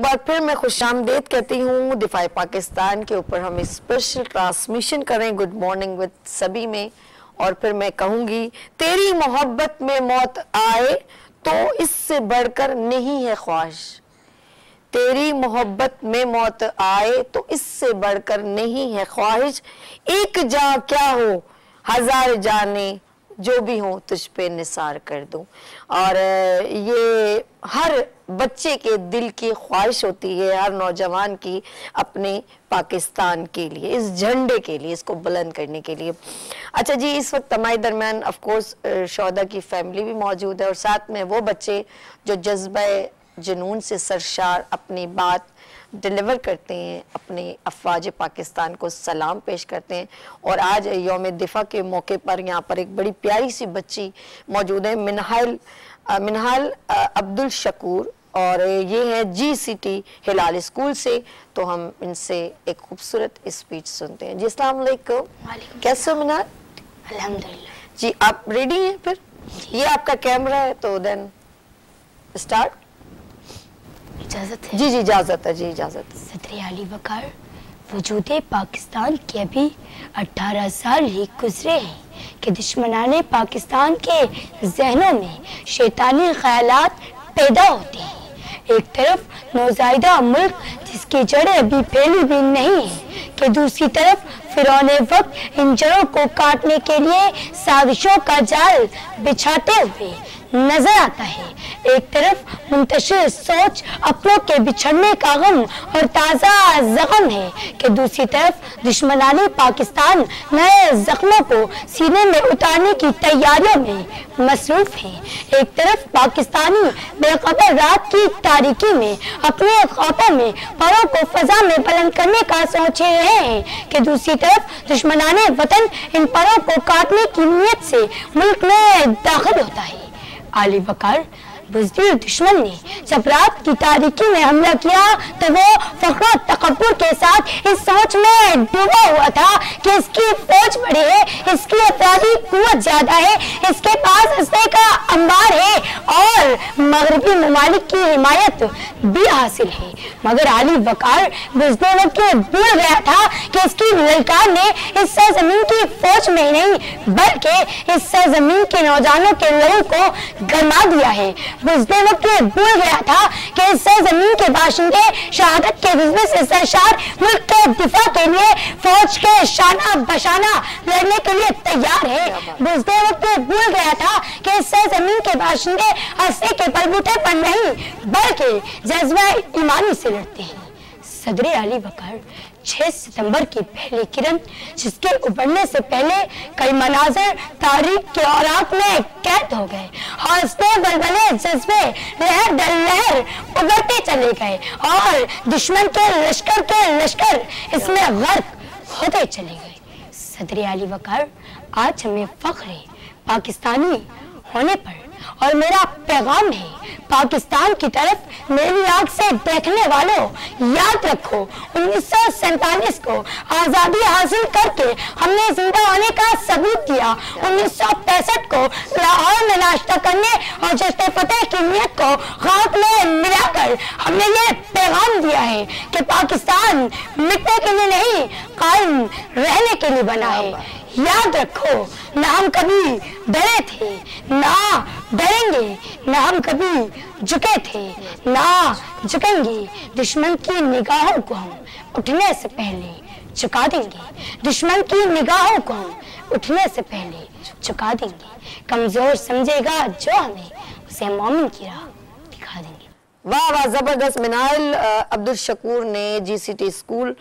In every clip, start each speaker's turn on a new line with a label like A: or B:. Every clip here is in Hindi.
A: बार फिर मैं खुशामदीद कहती हूँ दिफाए पाकिस्तान के ऊपर हम स्पेशल ट्रांसमिशन करें गुड मॉर्निंग विद सभी में। और फिर मैं कहूँगी तेरी मोहब्बत में मौत आए तो इससे बढ़कर नहीं है ख्वाहिश, तेरी मोहब्बत में मौत आए तो इससे बढ़कर नहीं है ख्वाहिश, एक जा क्या हो हजार जाने जो भी हो तुझ पे निसार कर दूं। और ये हर बच्चे के दिल की ख्वाहिश होती है, हर नौजवान की अपने पाकिस्तान के लिए, इस झंडे के लिए, इसको बुलंद करने के लिए। अच्छा जी, इस वक्त हमारे दरम्यान ऑफ कोर्स शौदा की फैमिली भी मौजूद है और साथ में वो बच्चे जो जज्बा जुनून से सरशार अपनी बात डिलीवर करते हैं, अपने अफवाज पाकिस्तान को सलाम पेश करते हैं। और आज यौम दिफा के मौके पर यहाँ पर एक बड़ी प्यारी सी बच्ची मौजूद है, मिनहाल अब्दुल शकूर, और ये है GCT हिलाल स्कूल से। तो हम इनसे एक खूबसूरत स्पीच सुनते हैं जी। अस्सलाम वालेकुम, कैसे हो मिनहाल?
B: अल्हम्दुलिल्लाह
A: जी। आप रेडी हैं? फिर ये आपका कैमरा है तो देन स्टार्ट।
B: इजाजत है?
A: जी जी इजाजत है जी, इजाजत है।
B: सदर आली वकार वजूद पाकिस्तान के अभी 18 साल ही गुजरे हैं कि दुश्मनाने पाकिस्तान के जहनों में शैतानी ख्यालात पैदा होते हैं। एक तरफ नौज़ायदा मुल्क जिसकी जड़ें अभी फैली भी नहीं है कि दूसरी तरफ फिरौने वक्त इन जड़ों को काटने के लिए साजिशों का जाल बिछाते हुए नजर आता है। एक तरफ मुंतशिर सोच अपनों के बिछड़ने का गम और ताज़ा जख्म है कि दूसरी तरफ दुश्मनाने पाकिस्तान नए जख्मों को सीने में उतारने की तैयारियों में मसरूफ है। एक तरफ पाकिस्तानी बेखबर रात की तारीकी में अपने ख्वाबों में परों को फजा में बुलंद करने का सोच रहे हैं कि दूसरी तरफ दुश्मनाने वतन इन परों को काटने की नीयत से मुल्क में दाखिल होता है। आली वकार बुज़दिल दुश्मन ने जब रात की तारीकी में हमला किया तो वो फख्र तकब्बुर के साथ इस सोच में डूबा हुआ था कि इसकी फौज बड़ी है, इसकी अपराधी कुव्वत ज्यादा है, इसके पास असले का अंबार है और मगरबी ममालिक की हिमायत भी हासिल है। मगर आली वकार बुज़दिल के भूल गया था कि इसकी ललकार ने इस सरजमीन की फौज में ही नहीं बल्कि इस सरजमीन के नौजवानों के लहू को गरमा दिया है। बुज़दिल भूल गया था कि इस सरजमीन के बाशिंदे शहादत के जज्बे से सरशार मुल्क के दिफा के लिए फौज के शाना बशाना लड़ने के लिए तैयार है। बुज़दिल भूल गया था कि इस सरजमीन के बाशिंदे असले के बलबूते पर नहीं बल्कि जज्बा ईमानी से लड़ते हैं। सदर आली वकार 6 सितंबर की पहली किरण जिसके उभरने से पहले कई मनाजर तारीख के औराक में कैद हो गए, हौसले बलबले जज्बे लहर दर लहर उभरते चले गए और दुश्मन के लश्कर इसमें गर्क होते चले गए। सदर आली वकार आज हमें फख्र है पाकिस्तानी होने पर और मेरा पैगाम है पाकिस्तान की तरफ मेरी आंख से देखने वालों, याद रखो 1947 को आज़ादी हासिल करके हमने जिंदा होने का सबूत दिया। 1965 को लाहौर में नाश्ता करने और जश्न फतेह की नीयत को खाक में मिलाकर हमने ये पैगाम दिया है कि पाकिस्तान मिटने के लिए नहीं कायम रहने के लिए बना है। याद रखो ना हम कभी डरे थे ना डरेंगे, ना हम कभी झुके थे ना झुकेंगे। दुश्मन की निगाहों को हम उठने से पहले झुका देंगे, दुश्मन की निगाहों को हम उठने से पहले झुका देंगे। कमजोर समझेगा जो हमें उसे मोमिन की राह दिखा देंगे।
A: वाह वाह, ज़बरदस्त। मिनहाल अब्दुल शकूर ने GCT स्कूल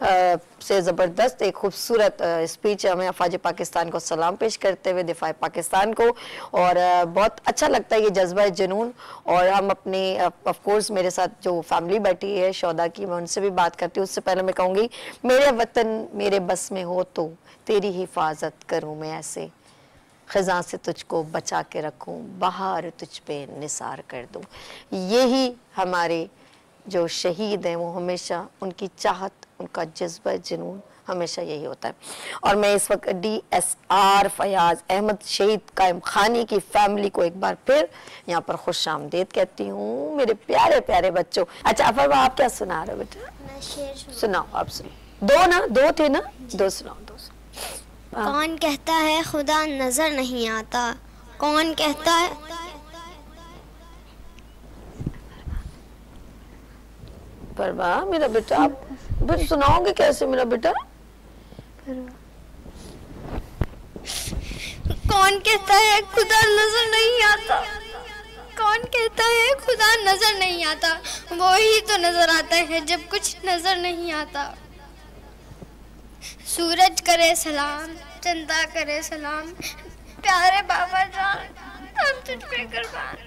A: से ज़बरदस्त एक खूबसूरत स्पीच हमें अफवाज पाकिस्तान को सलाम पेश करते हुए दिफाए पाकिस्तान को। और बहुत अच्छा लगता है ये जज्बा जुनून। और हम अपने ऑफ कोर्स मेरे साथ जो फैमिली बैठी है शौदा की, मैं उनसे भी बात करती हूँ। उससे पहले मैं कहूँगी मेरे वतन मेरे बस में हो तो तेरी हिफाजत करूँ मैं ऐसे, ख़ज़ां से तुझको बचा के रखूं, बहार तुझ पे निसार कर दूं। यही हमारे जो शहीद हैं वो हमेशा उनकी चाहत, उनका जज्बा जुनून हमेशा यही होता है। और मैं इस वक्त DSR फयाज अहमद शहीद कायम खानी की फैमिली को एक बार फिर यहाँ पर खुशामदीद कहती हूँ, मेरे प्यारे प्यारे बच्चों। अच्छा अफर, आप क्या सुना रहे हो बेटा?
C: मैं शेर
A: सुनाओ, आप सुनो। दो ना, दो थे ना, दो सुनाओ, दो सुनाओ।
C: कौन कहता है खुदा नजर नहीं आता? कौन कहता है
A: परवाह मेरा बेटा, आप फिर सुनाओगे कैसे मेरा बेटा?
C: कौन कहता है खुदा नजर नहीं आता? कौन कहता है खुदा नजर नहीं आता? वो ही तो नजर आता है जब कुछ नजर नहीं आता। सूरज करे सलाम, चंदा करे सलाम, प्यारे बाबा जान हम तुझ पे कुर्बान।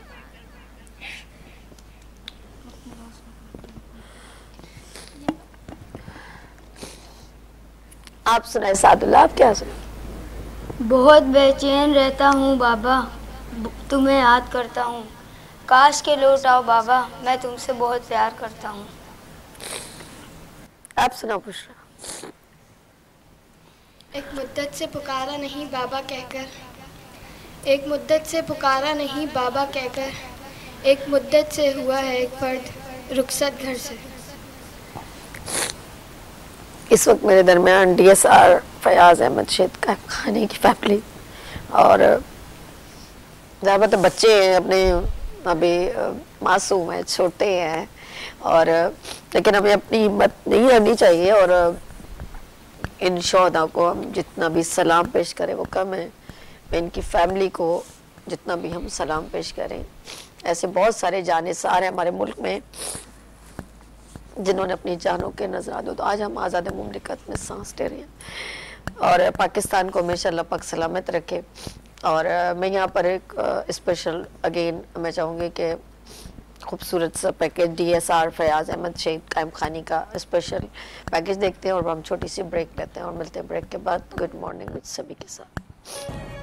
A: आप सुनाए सादुल्ला, आप क्या सुना?
B: बहुत बेचैन रहता हूँ बाबा, तुम्हें याद करता हूँ, काश के लौट आओ बाबा, मैं तुमसे बहुत प्यार करता हूँ।
A: आप सुनाओ बुशरा।
C: एक मुद्दत से पुकारा नहीं बाबा कहकर, एक मुद्दत से पुकारा नहीं बाबा कहकर, एक मुद्दत से हुआ है एक फर्द रुखसत घर से।
A: इस वक्त मेरे दरमियान DSR फयाज अहमद शहीद कायम खानी की फैमिली और ज़्यादा तो बच्चे हैं अपने, अभी मासूम हैं, छोटे हैं, और लेकिन हमें अपनी हिम्मत नहीं रहनी चाहिए और इन शोहदा को हम जितना भी सलाम पेश करें वो कम है। मैं इनकी फैमिली को जितना भी हम सलाम पेश करें, ऐसे बहुत सारे जानिसार हैं हमारे मुल्क में जिन्होंने अपनी जानों के नजराने, तो आज हम आज़ाद मुमलिकत में सांस ले रहे हैं और पाकिस्तान को हमेशा अल्लाह पाक सलामत रखे। और मैं यहाँ पर एक स्पेशल अगेन मैं चाहूँगी कि खूबसूरत सा पैकेज DSR फयाज अहमद शहीद कायम खानी का स्पेशल पैकेज देखते हैं और हम छोटी सी ब्रेक लेते हैं और मिलते हैं ब्रेक के बाद गुड मॉर्निंग विद सभी के साथ।